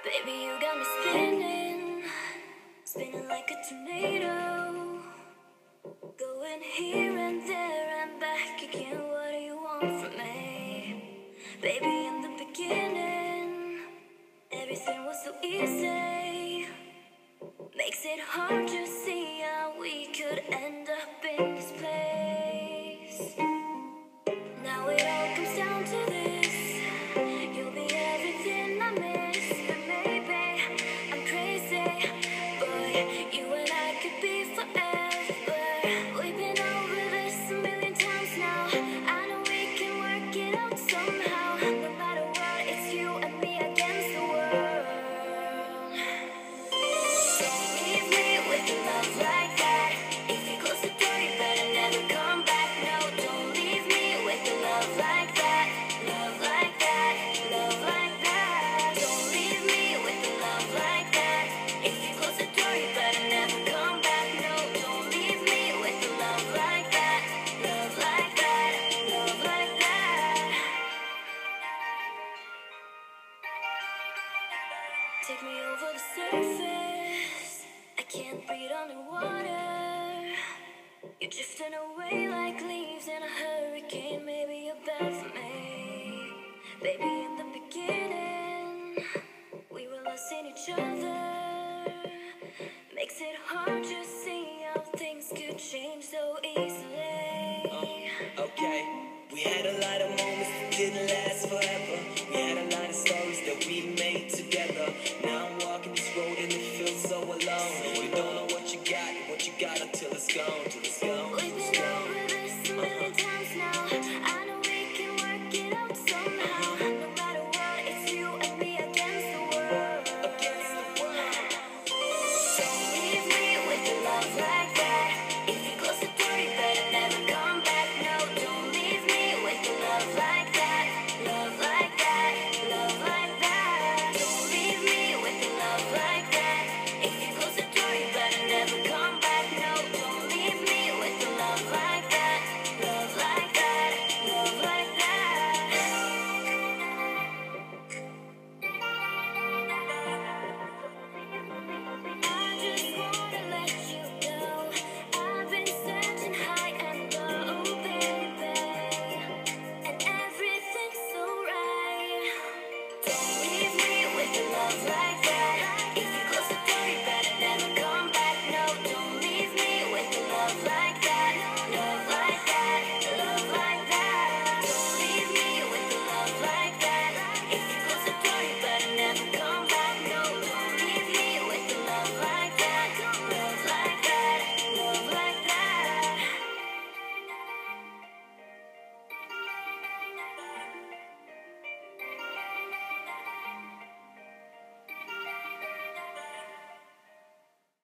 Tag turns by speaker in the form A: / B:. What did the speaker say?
A: Baby, you got me spinning, spinning like a tornado, going here and there and back again. What do you want from me? Baby, in the beginning, everything was so easy. Makes it hard to see how we could end up in this place. Now it all comes down to this. You'll be everything I miss. But maybe I'm crazy, but you and I could be forever. We've been over this a million times now. I know we can work it out somehow. No matter what, it's you and me against the world. Don't leave me with a love like that. If you close the door, you better never come back. No, don't leave me with a love like that. Love like that, love like that. Don't leave me with a love like that. If you close the door, you better never come back. No, don't leave me with a love like that. Love like that, love like that. Take me over the surface. I can't breathe underwater. You're drifting away like leaves in a hurricane. Maybe you're bad for me. Baby, in the beginning, we were lost in each other. Makes it hard to see how things could change so easily.
B: Okay, we had a lot of moments that didn't